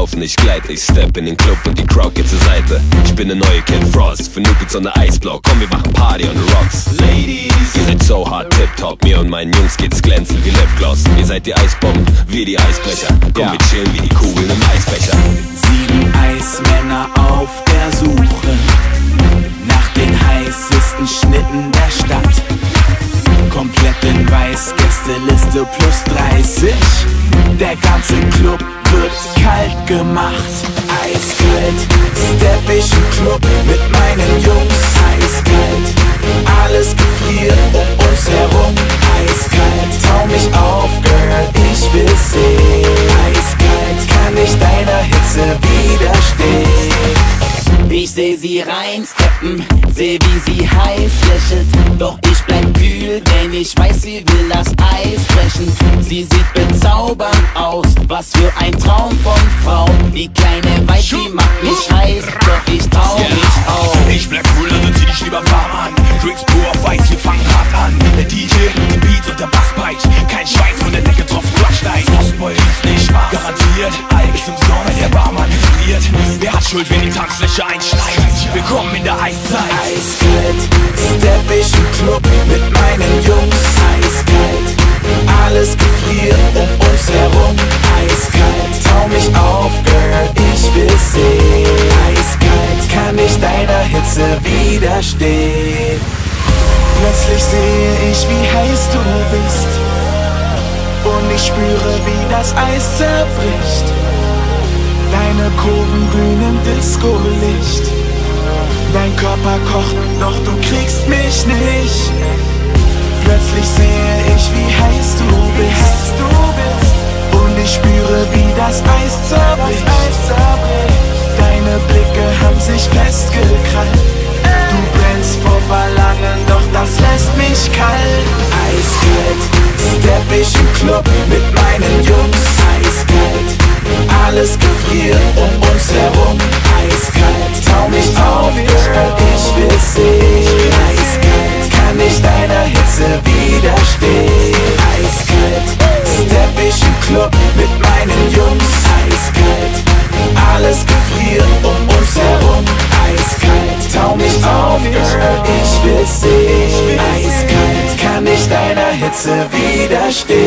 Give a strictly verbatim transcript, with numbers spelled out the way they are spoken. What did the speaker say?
laufen, ich gleite. Ich step in den Club und die Crowd geht zur Seite. Ich bin der neue Kid Frost, für Noob on der Eisblock. Komm, wir machen Party on the Rocks. Ladies, ihr seid so hart tipptopp. Mir und meinen Jungs geht's glänzend wie Lipgloss. Ihr seid die Eisbomben, wir die Eisbrecher. Komm, ja. Wir chillen wie die Kugeln im Eisbecher. Sieben Eismänner auf der Suche nach den heißesten Schnitten der Stadt. Komplett in weiß, Gästeliste plus dreißig. Der ganze Club wird kalt gemacht. Eiskalt, stepp ich im Club mit meinen Jungs. Eiskalt, alles gefriert um uns herum. Eiskalt, tau mich auf, Girl, ich will sehen. Eiskalt, kann ich deiner Hitze widerstehen. Ich seh sie reinsteppen, seh wie sie heiß lächelt. Doch ich bleib kühl, denn ich weiß, sie will das Eis brechen. Sie sieht bezaubernd aus, was für ein Traum von Frau. Die kleine weiß, sie macht mich heiß, doch ich trau yeah. mich auf. Ich bleib cool, also zieh dich lieber warm an. Drinks pur auf Weiß, wir fangen hart an. Der D J, die Beats und der Basspeitsch. Kein Schweiß von der Decke drauf, crushed Eis. Frostboy ist nicht wahr, garantiert. All ist im Sommer, der Barmann gefriert. Wer hat Schuld, wenn die Tanzfläche einschneit? Willkommen in der Eiszeit. Eiskalt, stepp ich im Club mit meinen Jungs. Eiskalt, alles gefriert um uns herum. Eiskalt, tau mich auf, Girl, ich will sehen. Eiskalt, kann ich deiner Hitze widerstehen. Plötzlich sehe ich, wie heiß du bist, und ich spüre, wie das Eis zerbricht. Deine Kurven glühen im Disco-Licht. Dein Körper kocht, doch du kriegst mich nicht. Plötzlich sehe ich, wie heiß du bist, und ich spüre, wie das Eis zerbricht. Deine Blicke haben sich festgekrallt. Du brennst vor Verlangen, doch das lässt mich kalt. Eiskalt, stepp ich im Club mit meinen Jungs. Eiskalt, alles gefriert um uns herum. Eiskalt, tau mich auf, Girl, ich will sehen. Eiskalt, kann ich deiner Hitze widerstehen. Eiskalt, stepp ich im Club mit meinen Jungs. Eiskalt, alles gefriert um uns herum. Eiskalt, tau mich auf, Girl, ich will sehen. Eiskalt, kann ich deiner Hitze widerstehen.